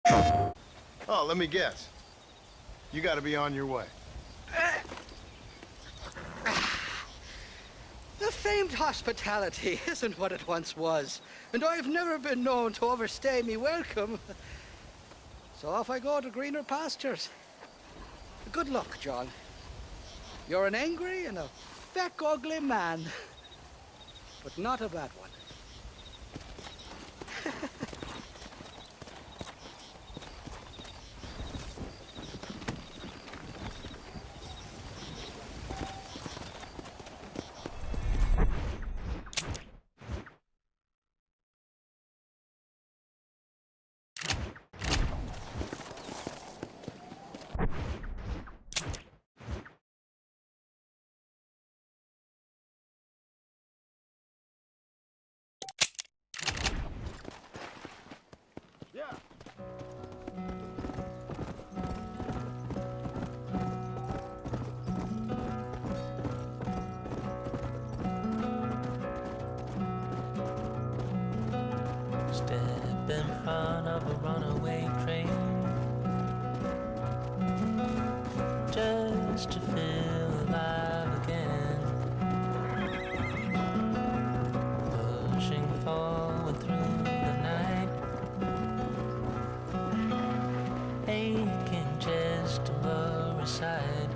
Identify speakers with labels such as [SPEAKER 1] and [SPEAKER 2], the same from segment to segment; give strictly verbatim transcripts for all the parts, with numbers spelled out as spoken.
[SPEAKER 1] Oh, let me guess. You gotta be on your way.
[SPEAKER 2] The famed hospitality isn't what it once was, and I've never been known to overstay me welcome. So off I go to greener pastures. Good luck, John. You're an angry and a fat, ugly man, but not a bad one.
[SPEAKER 3] Step in front of a runaway train just to feel alive again, pushing forward through the night, aching just to blur aside.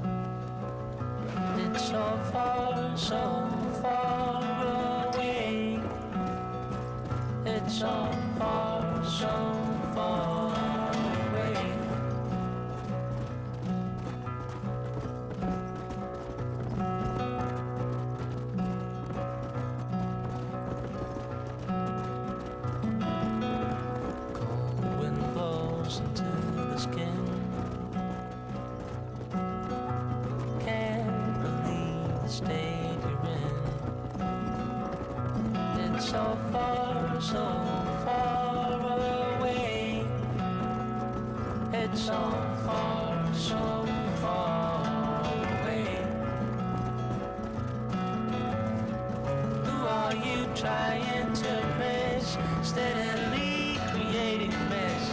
[SPEAKER 3] It's so far, so far away. It's so far, so far away. Cold wind blows into the skin. Can't believe the state you're in. It's so far, so far away. It's so far, so far away. Who are you trying to impress? Steadily creating mess.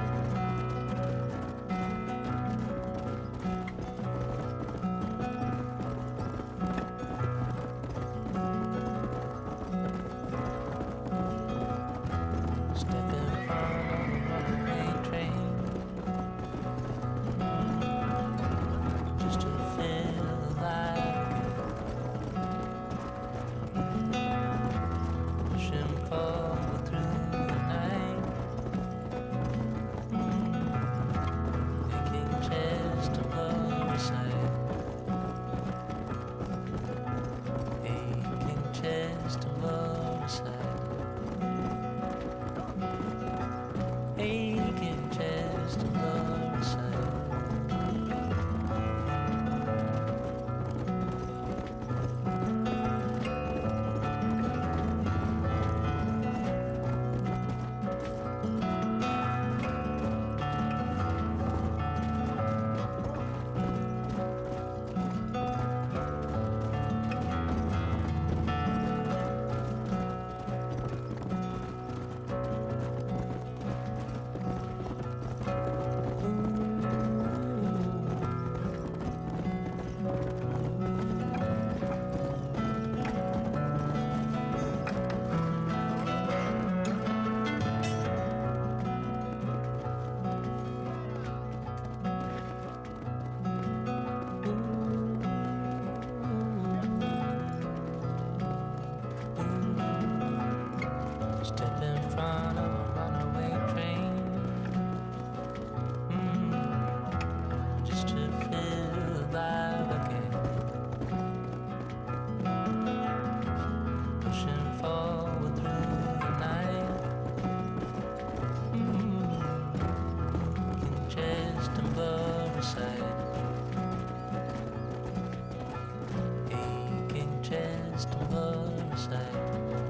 [SPEAKER 3] Step in front of a runaway train, mm, just to feel alive again, pushing forward through the night, mm, aching chest and blur aside, aching chest and blur aside.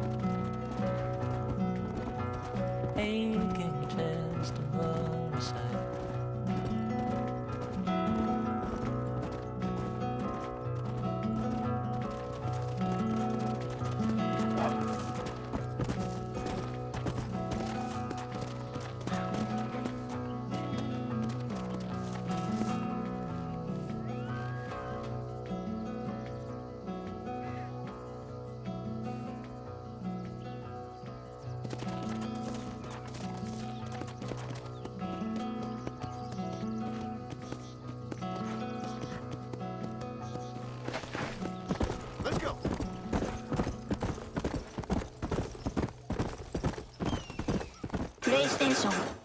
[SPEAKER 3] Aching chest and blur aside.
[SPEAKER 4] station.